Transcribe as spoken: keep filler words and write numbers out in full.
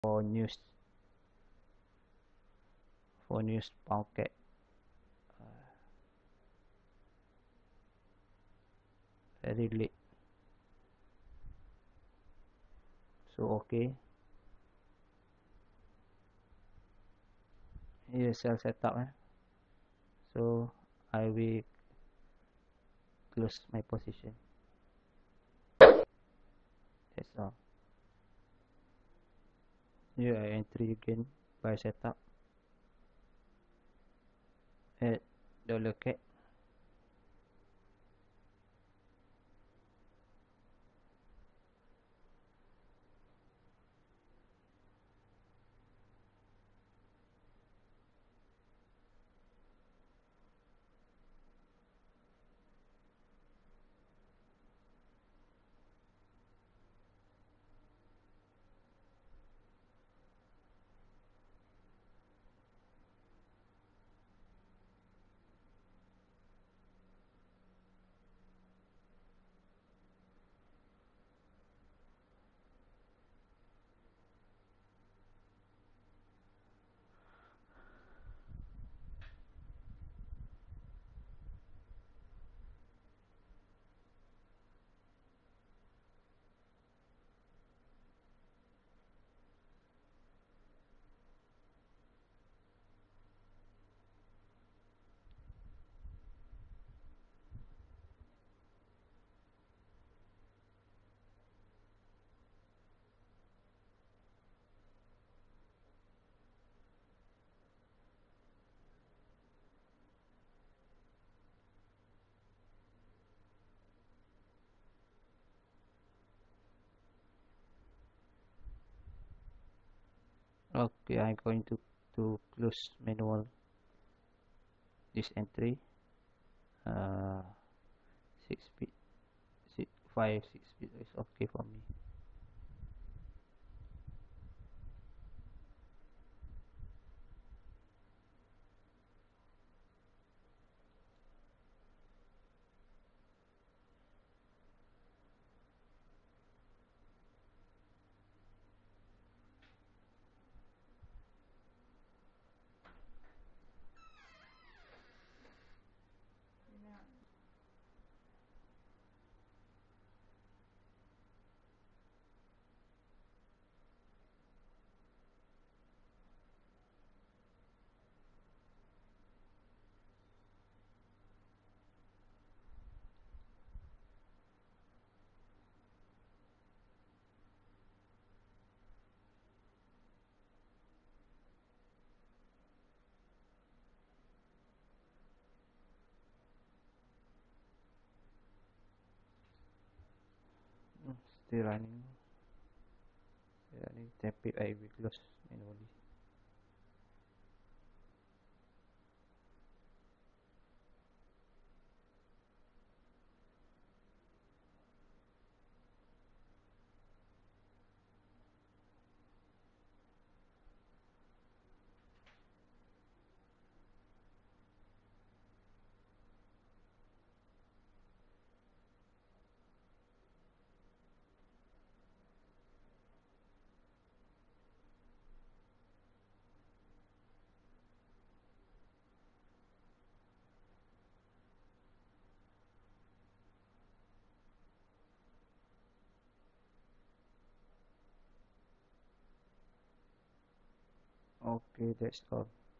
for news for news packet. uh, very late, so okay. Here cell setup eh. So I will close my position. That's all. Here I entry again by setup, add dollar cat. Okay, I'm going to to close manual this entry. uh six bit, six, five six bit is okay for me. Hmm, still running. Still running. Template I will close manually. Okay, that's all.